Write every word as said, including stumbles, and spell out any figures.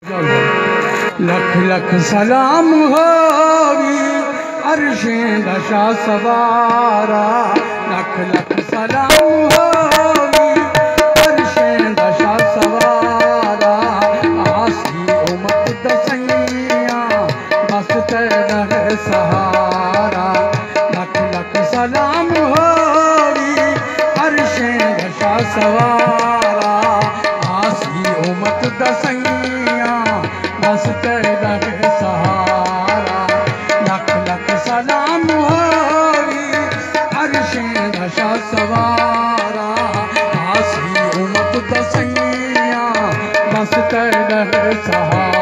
लख लख सलाम होगी अर्शें दशा सवारा, लख लख सलाम होगी अर्शें दशा सवारा। आसी उमत दसैया बस तेरा सहारा, लख लख सलाम होगी अर्शें दशा सवारा। आसी उमत दसैया बस तेरा सहारा, लख लख सलाम होगी अर्शें दशा सवारा। आसी उमत दसैया बस तेरा सहारा।